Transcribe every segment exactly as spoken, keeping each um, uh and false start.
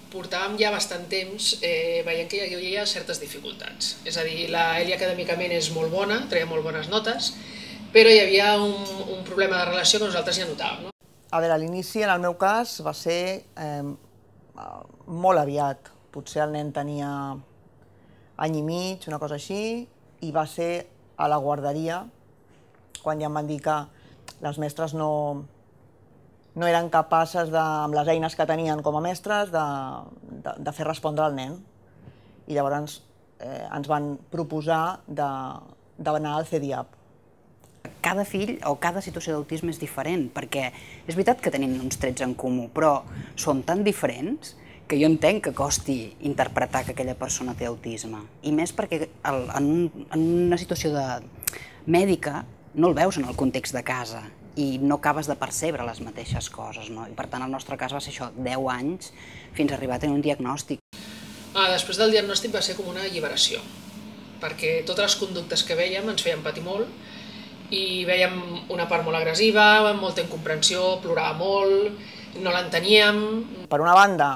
portàvem ja bastant temps eh, veient que hi havia certes dificultats. És a dir, la Eli acadèmicament és molt bona, treia molt bones notes, però hi havia un, un problema de relació que nosaltres ja notàvem. No? A veure, a l'inici, en el meu cas, va ser eh, molt aviat. Potser el nen tenia any i mig, una cosa així, i va ser a la guarderia, quan ja em van dir que les mestres no, no eren capaces, de, amb les eines que tenien com a mestres, de, de, de fer respondre al nen. I llavors eh, ens van proposar d'anar al C D I A P. Cada fill o cada situació d'autisme és diferent, perquè és veritat que tenim uns trets en comú, però són tan diferents que jo entenc que costi interpretar que aquella persona té autisme. I més perquè el, en, un, en una situació de mèdica no el veus en el context de casa i no acabes de percebre les mateixes coses. No? I per tant, el nostre cas va ser això, deu anys, fins a arribar a tenir un diagnòstic. Ah, després del diagnòstic va ser com una alliberació, perquè totes les conductes que vèiem ens feien patir molt i vèiem una part molt agressiva, molta incomprensió, plorava molt, no l'enteníem. Per una banda,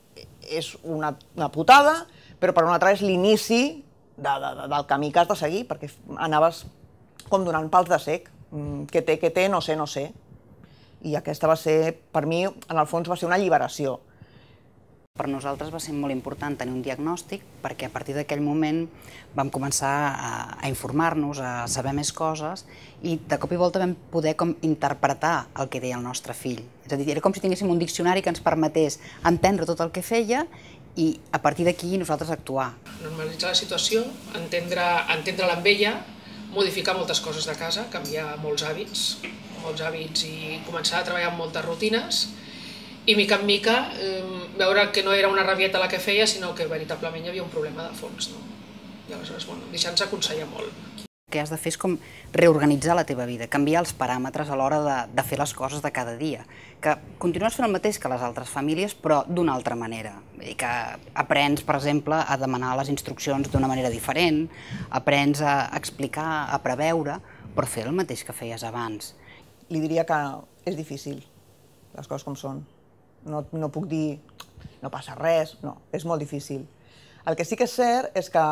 és una, una putada, però per una altra és l'inici de, de, de, del camí que has de seguir, perquè anaves com donant pals de cec. Què té, què té, no sé, no sé. I aquesta va ser, per mi, en el fons va ser una alliberació. Per nosaltres va ser molt important tenir un diagnòstic perquè a partir d'aquell moment vam començar a, a informar-nos, a saber més coses i de cop i volta vam poder com interpretar el que deia el nostre fill. És a dir, era com si tinguéssim un diccionari que ens permetés entendre tot el que feia i a partir d'aquí nosaltres actuar. Normalitzar la situació, entendre, entendre-la amb ella, modificar moltes coses de casa, canviar molts hàbits, molts hàbits i començar a treballar amb moltes rutines i mica en mica eh, veure que no era una rabieta la que feia, sinó que veritablement hi havia un problema de fons. No? I aleshores, bueno, deixant-se aconsellar molt. El que has de fer és com reorganitzar la teva vida, canviar els paràmetres a l'hora de, de fer les coses de cada dia. Que continues fent el mateix que les altres famílies, però d'una altra manera. Vull dir que aprens, per exemple, a demanar les instruccions d'una manera diferent, aprens a explicar, a preveure, però fer el mateix que feies abans. Li diria que és difícil, les coses com són. No, no puc dir, no passa res, no, és molt difícil. El que sí que és cert és que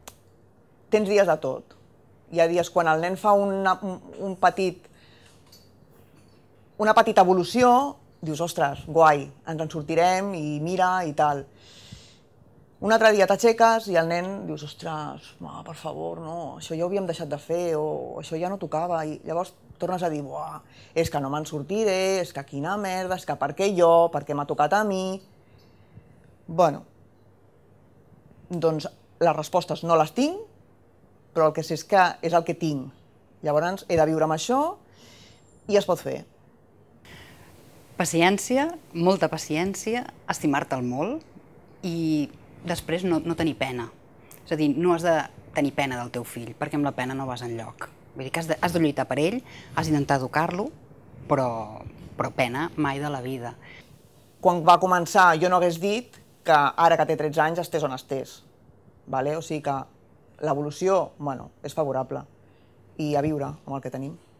tens dies de tot. Hi ha dies quan el nen fa una, un petit, una petita evolució, dius, ostres, guai, ens en sortirem i mira i tal. Un altre dia t'aixeques i el nen dius, ostres, ma, per favor, no, això ja ho havíem deixat de fer o això ja no tocava. I llavors tornes a dir, buah, és que no me'n sortiré, és que quina merda, és que per què jo, per què m'ha tocat a mi... Bueno, doncs les respostes no les tinc, però el que sé és que és el que tinc. Llavors he de viure amb això i es pot fer. Paciència, molta paciència, estimar-te'l molt i després no, no tenir pena. És a dir, no has de tenir pena del teu fill, perquè amb la pena no vas enlloc. Vull dir que has de, has de lluitar per ell, has d'intentar educar-lo, però, però pena mai de la vida. Quan va començar jo no hagués dit que ara que té tretze anys estés on estés. Vale? O sigui que l'evolució, bueno, és favorable. I a viure amb el que tenim.